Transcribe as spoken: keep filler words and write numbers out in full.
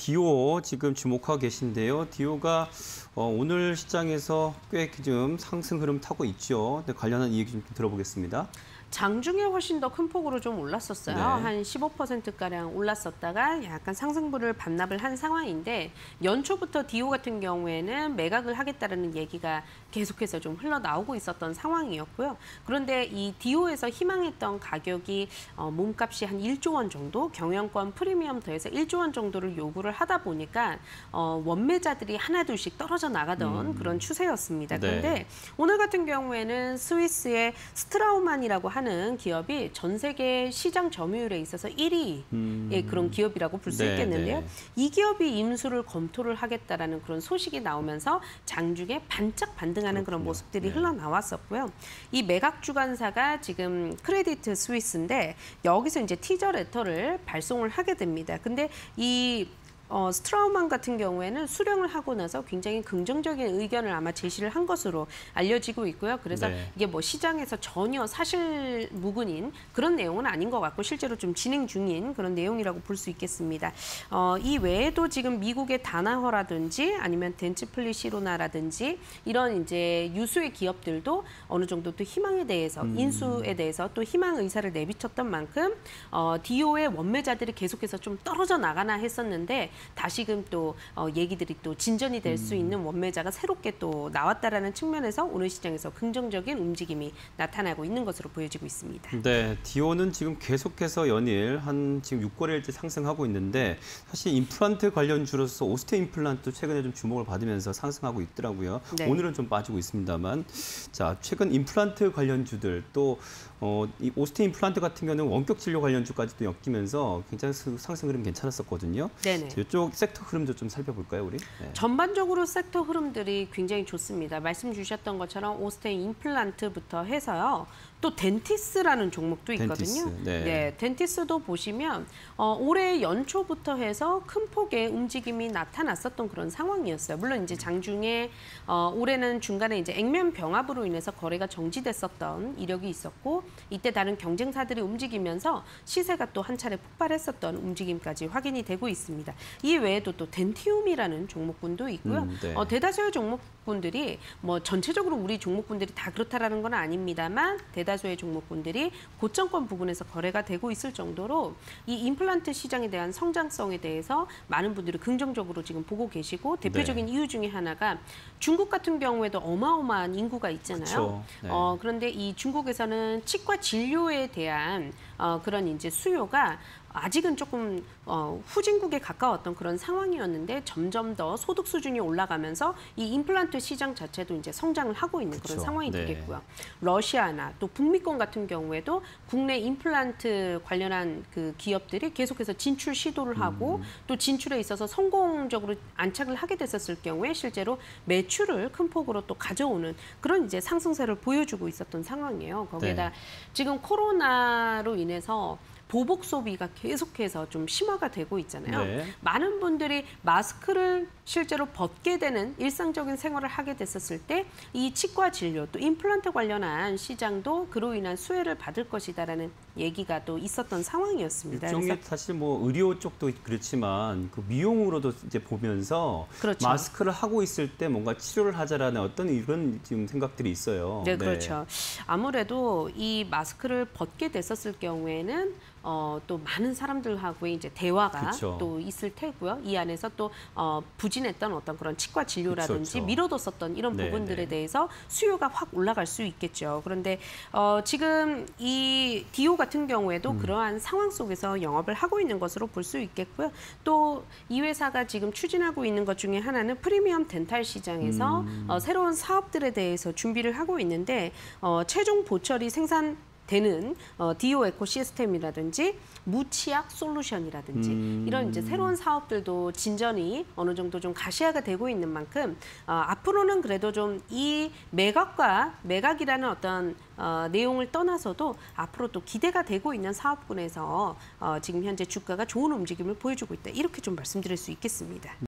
디오 지금 주목하고 계신데요. 디오가 어, 오늘 시장에서 꽤 좀 상승 흐름 타고 있죠. 네, 관련한 이야기 좀 들어보겠습니다. 장중에 훨씬 더 큰 폭으로 좀 올랐었어요. 네. 한 십오 퍼센트가량 올랐었다가 약간 상승분을 반납을 한 상황인데 연초부터 디오 같은 경우에는 매각을 하겠다는 얘기가 계속해서 좀 흘러나오고 있었던 상황이었고요. 그런데 이 디오에서 희망했던 가격이 어, 몸값이 한 일조 원 정도, 경영권 프리미엄 더해서 일조 원 정도를 요구를 하다 보니까 어, 원매자들이 하나둘씩 떨어져 나가던 음. 그런 추세였습니다. 그런데 네. 오늘 같은 경우에는 스위스의 스트라우만이라고 하는 기업이 전 세계 시장 점유율에 있어서 일 위의 음. 그런 기업이라고 볼 수 네, 있겠는데요. 네. 이 기업이 임수를 검토를 하겠다라는 그런 소식이 나오면서 장중에 반짝 반등하는 그렇군요. 그런 모습들이 네. 흘러나왔었고요. 이 매각 주관사가 지금 크레디트 스위스인데 여기서 이제 티저 레터를 발송을 하게 됩니다. 근데 이 어, 스트라우만 같은 경우에는 수령을 하고 나서 굉장히 긍정적인 의견을 아마 제시를 한 것으로 알려지고 있고요. 그래서 네. 이게 뭐 시장에서 전혀 사실 무근인 그런 내용은 아닌 것 같고 실제로 좀 진행 중인 그런 내용이라고 볼 수 있겠습니다. 어, 이 외에도 지금 미국의 다나허라든지 아니면 덴츠플리시로나라든지 이런 이제 유수의 기업들도 어느 정도 또 희망에 대해서 음. 인수에 대해서 또 희망 의사를 내비쳤던 만큼 어, 디오의 원매자들이 계속해서 좀 떨어져 나가나 했었는데 다시금 또 어, 얘기들이 또 진전이 될 수 있는 원매자가 새롭게 또 나왔다라는 측면에서 오늘 시장에서 긍정적인 움직임이 나타나고 있는 것으로 보여지고 있습니다. 네, 디오는 지금 계속해서 연일 한 지금 육 거래일째 상승하고 있는데 사실 임플란트 관련주로서 오스테 임플란트도 최근에 좀 주목을 받으면서 상승하고 있더라고요. 네. 오늘은 좀 빠지고 있습니다만, 자 최근 임플란트 관련주들 또 어, 이 오스테 임플란트 같은 경우는 원격 진료 관련주까지도 엮이면서 굉장히 상승 흐름 괜찮았었거든요. 네네. 이쪽 섹터 흐름도 좀 살펴볼까요, 우리? 네. 전반적으로 섹터 흐름들이 굉장히 좋습니다. 말씀 주셨던 것처럼 오스테 임플란트부터 해서요. 또 덴티스라는 종목도 있거든요. 덴티스, 네. 네, 덴티스도 보시면 어, 올해 연초부터 해서 큰 폭의 움직임이 나타났었던 그런 상황이었어요. 물론 이제 장중에 어, 올해는 중간에 이제 액면 병합으로 인해서 거래가 정지됐었던 이력이 있었고 이때 다른 경쟁사들이 움직이면서 시세가 또 한 차례 폭발했었던 움직임까지 확인이 되고 있습니다. 이 외에도 또 덴티움이라는 종목군도 있고요. 음, 네. 어, 대다수의 종목군들이 뭐 전체적으로 우리 종목군들이 다 그렇다라는 건 아닙니다만 대다수의 종목군들이 고점권 부분에서 거래가 되고 있을 정도로 이 임플란트 시장에 대한 성장성에 대해서 많은 분들이 긍정적으로 지금 보고 계시고 대표적인 네. 이유 중에 하나가 중국 같은 경우에도 어마어마한 인구가 있잖아요. 네. 어, 그런데 이 중국에서는 치과 진료에 대한 어, 그런 이제 수요가 아직은 조금 어, 후진국에 가까웠던 그런 상황이었는데 점점 더 소득 수준이 올라가면서 이 임플란트 시장 자체도 이제 성장을 하고 있는 그쵸. 그런 상황이 네. 되겠고요. 러시아나 또 북미권 같은 경우에도 국내 임플란트 관련한 그 기업들이 계속해서 진출 시도를 하고 음. 또 진출에 있어서 성공적으로 안착을 하게 됐었을 경우에 실제로 매출을 큰 폭으로 또 가져오는 그런 이제 상승세를 보여주고 있었던 상황이에요. 거기에다 네. 지금 코로나로 인해서 보복 소비가 계속해서 좀 심화가 되고 있잖아요. 네. 많은 분들이 마스크를 실제로 벗게 되는 일상적인 생활을 하게 됐었을 때 이 치과 진료 또 임플란트 관련한 시장도 그로 인한 수혜를 받을 것이다라는 얘기가 또 있었던 상황이었습니다. 일종의 그래서 사실 뭐 의료 쪽도 그렇지만 그 미용으로도 이제 보면서 그렇죠. 마스크를 하고 있을 때 뭔가 치료를 하자라는 어떤 이런 지금 생각들이 있어요. 네, 그렇죠. 네. 아무래도 이 마스크를 벗게 됐었을 경우에는 어, 또 많은 사람들하고의 이제 대화가 그쵸. 또 있을 테고요. 이 안에서 또 어, 부진했던 어떤 그런 치과 진료라든지 그쵸, 그쵸. 미뤄뒀었던 이런 네, 부분들에 네. 대해서 수요가 확 올라갈 수 있겠죠. 그런데 어, 지금 이 디오 같은 경우에도 음. 그러한 상황 속에서 영업을 하고 있는 것으로 볼 수 있겠고요. 또 이 회사가 지금 추진하고 있는 것 중에 하나는 프리미엄 덴탈 시장에서 음. 어, 새로운 사업들에 대해서 준비를 하고 있는데 어, 최종 보철이 생산 되는 어, 디오 에코 시스템이라든지 무치약 솔루션이라든지 음... 이런 이제 새로운 사업들도 진전이 어느 정도 좀 가시화가 되고 있는 만큼 어, 앞으로는 그래도 좀 이 매각과 매각이라는 어떤 어, 내용을 떠나서도 앞으로 또 기대가 되고 있는 사업군에서 어, 지금 현재 주가가 좋은 움직임을 보여주고 있다. 이렇게 좀 말씀드릴 수 있겠습니다.